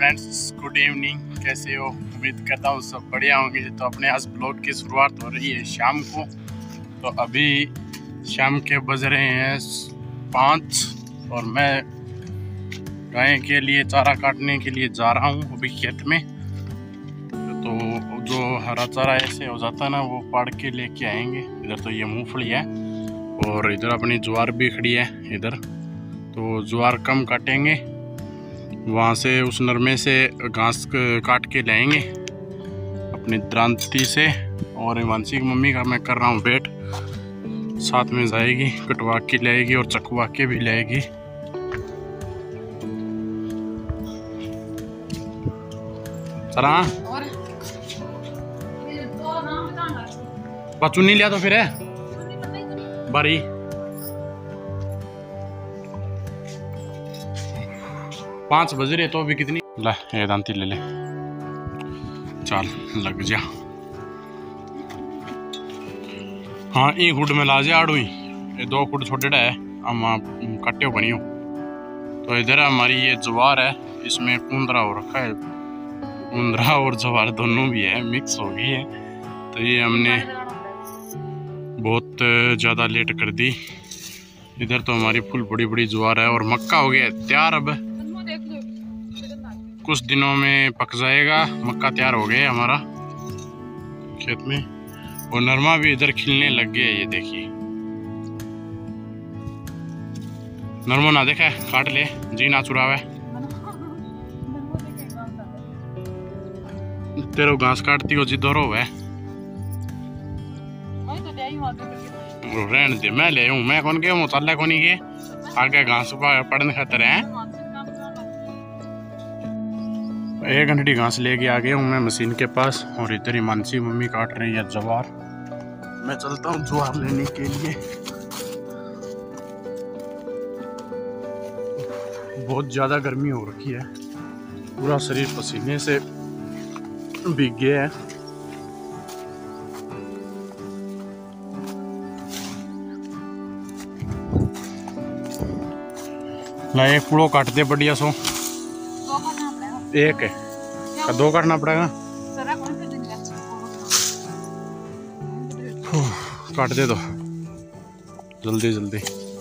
Friends, good evening. कैसे हो? उम्मीद करता हूँ सब बढ़िया होंगे। तो अपने आज ब्लॉग की शुरुआत हो रही है शाम को। तो अभी शाम के बज रहे हैं 5 और मैं गाय के लिए चारा काटने के लिए जा रहा हूँ अभी खेत में। तो जो हरा चारा ऐसे हो जाता है ना, वो पाड़ के लेके आएंगे। इधर तो ये मूंगफली है और इधर अपनी ज्वार भी खड़ी है इधर। तो ज्वार कम काटेंगे, वहाँ से उस नरमे से घास काट के लाएंगे अपनी द्रांति से। और हिमांशी की मम्मी का मैं कर रहा हूँ वेट, साथ में जाएगी, कटवा के लाएगी और चकवा के भी लाएगी। चला बच्चू नहीं लिया तो फिर है बारी। पाँच बज रहे तो अभी कितनी ला ये दांती ले ले, चल लग जा। हाँ एक फुट में ला जा आड़ू ही, ये 2 फुट छोटे है हम कट्टे बनी हो। तो इधर हमारी ये ज्वार है, इसमें कुंदरा हो रखा है, कुंदरा और ज्वार दोनों भी है, मिक्स हो गई है। तो ये हमने बहुत ज़्यादा लेट कर दी। इधर तो हमारी फुल बड़ी बड़ी ज्वार है और मक्का हो गया तैयार। अब कुछ दिनों में पक जाएगा, मक्का तैयार हो गया हमारा खेत में। और नरमा भी इधर खिलने लग गया है, ये देखिए। नरमा ना देखा है, काट ले जी ना चुरावे। तेरे घास काटती हो जिधर हो वह रहने दे, मैं ले हूँ। मैं कौन गया हूँ चल कौन के आगे घास पड़ने खातर है। 1 घंटी घास लेके आ गया हूँ मैं मशीन के पास। और इधर हिमांशी मम्मी काट रही है ज्वार। मैं चलता हूँ ज्वार लेने के लिए। बहुत ज़्यादा गर्मी हो रखी है, पूरा शरीर पसीने से भीग गया है। ला एक पूड़ो काट दे बढ़िया सो। एक है का 2 काटना पड़ेगा। काट दे दो जल्दी जल्दी।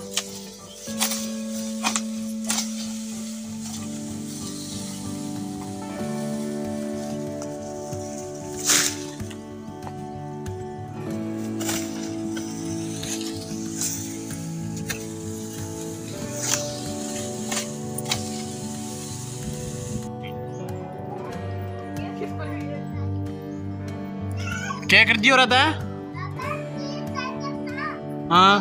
क्या कर दियो रहता है? हाँ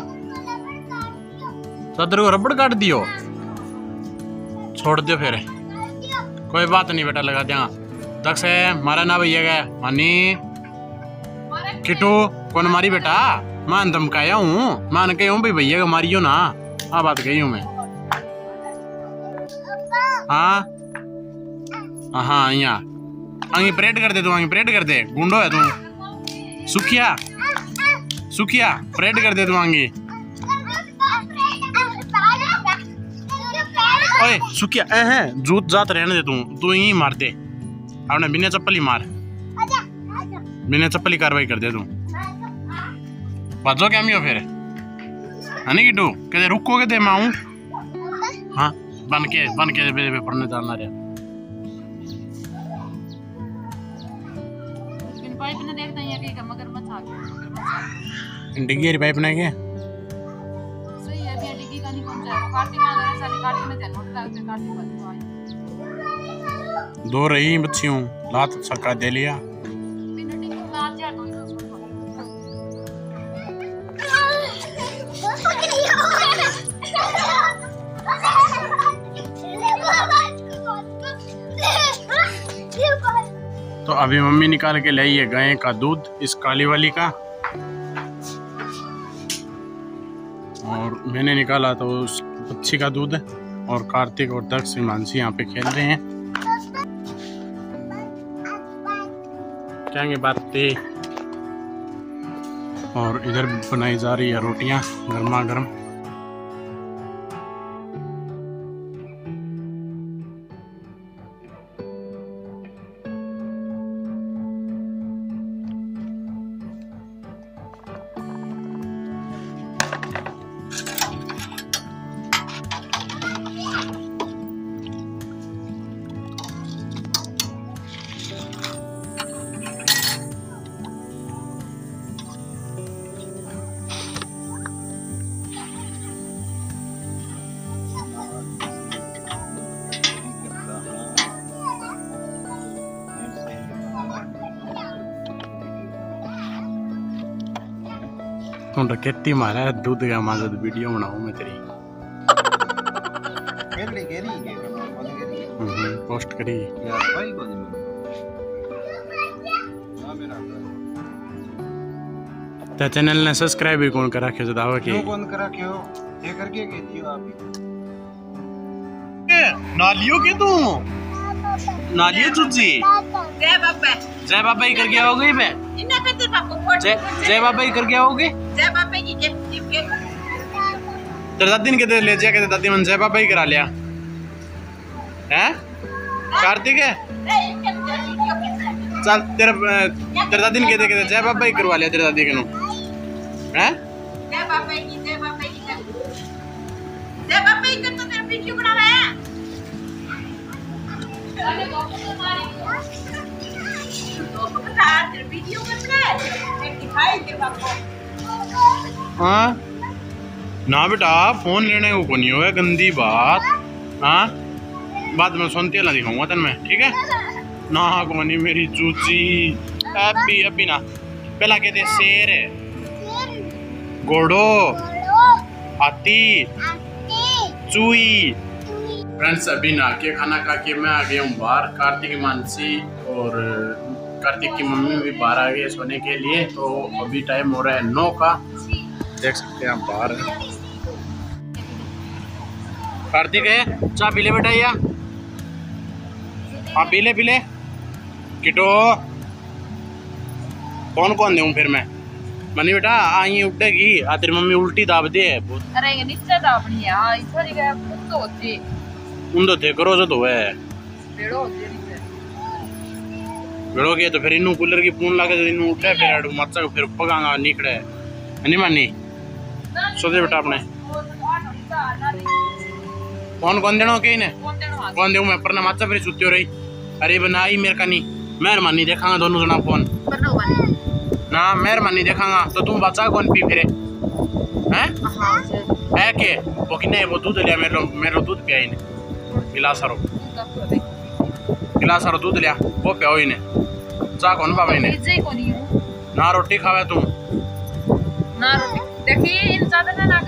सदर को रबड़ काट दियो, छोड़ दियो फिर कोई बात नहीं बेटा, लगा दिया तक से। मारा ना भैया गया मानी किटू कौन मारी बेटा, मान धमकाया हूँ, मान के हूँ भाई भैया का मारियो ना। हाँ बात कही हूँ मैं। हाँ हाँ यहाँ आगे परेड कर दे, तू आगे परेड कर दे, गुंडो है तू। सुखिया सुखिया परेड कर दे तू आगे। ओए सुखिया जूत जात रहने दे, तू यही मार दे अपने बिना चप्पल ही मार, बिना चप्पल ही कार्रवाई कर दे तू। बाजो क्या मियो फिर है किटू कहते रुकोगे दे माऊ। हाँ बन के पढ़ने जाना रहा। डिग्गी पाइप ना क्या सही है, अभी डिग्गी का नहीं पहुंचा है, काटी में सारी काटी में चल होता है, काटी में 2 रही बच्चियों लात सका दे लिया। तो अभी मम्मी निकाल के लाई है गाय का दूध, इस काली वाली का। और मैंने निकाला तो उस बच्ची का दूध है। और कार्तिक और दक्ष हिमांशी यहाँ पे खेल रहे हैं। क्या बातें। और इधर बनाई जा रही है रोटियां गर्मा गर्म। तू डकैती मारा दूध का माजद वीडियो बनाऊं मैं तेरी पोस्ट करी तो चैनल ने सब्सक्राइब भी कौन करा के दावा के कौन करा के हो ये करके कहती हो आप नालियो के तू नालियो चुची जय बाबा ही करके आओगे बे जय बाबा ही करके आओगे तेरे दादी ने कहते ले जाके दादी मन जय बाबा ही करा लिया हैं कार्तिक है चल तेरे दादी ने कहते जय बाबा ही करवा लिया तेरे दादी के नु हैं जय बाबा ही कर तो तेरा वीडियो बना रहा है हाँ ना बेटा फोन लेने को नहीं होगा गंदी बात हाँ बाद में सुनती है ना दिखाऊंगा तन मैं ठीक है ना को नहीं मेरी चूची अभी ना पहला कहते शेर है घोड़ो हाथी चूई फ्रेंड्स अभी ना के खाना खा के मैं आ गया हूँ बाहर कार्तिक मानसी और कार्तिक की मम्मी भी बाहर आ गई सोने के लिए तो अभी टाइम हो रहा है 9 का देख सकते हैं आप बाहर कार्तिक है चाय पी ले बेटा या हाँ पी ले किटो कौन कौन दूँ फिर मैं मनी बेटा आई उठेगी आ तेरी मम्मी उल्टी दाब दे अरे नीचे दाबनी है हां इधर ही गया तो होती उन तो करो जो तो है बेड़ो होती बेड़ो के तो फिर इनू कूलर की पून लगे तो इनू उठे फिर मच्चा फिर पगांगा निकले नहीं मानी सोचे बेटा अपने कौन देना के ने कौन देऊ मैं पर ना मच्चा फिर सुत्ती हो रही अरे बनाई मेरे का नहीं मेहरबानी देखांगा दोनों जना फोन ना मेहरबानी देखांगा तो तुम बच्चा कौन पी फिरे हैं है के वो कि नहीं वो दूध लिया मेरे दूध पिया इन्हें गिलास दूध लिया वो पिया इन्हें जा कौन बाबा इन्हें ना रोटी खावे तुम ना रोटी देखिए इन ज्यादा ना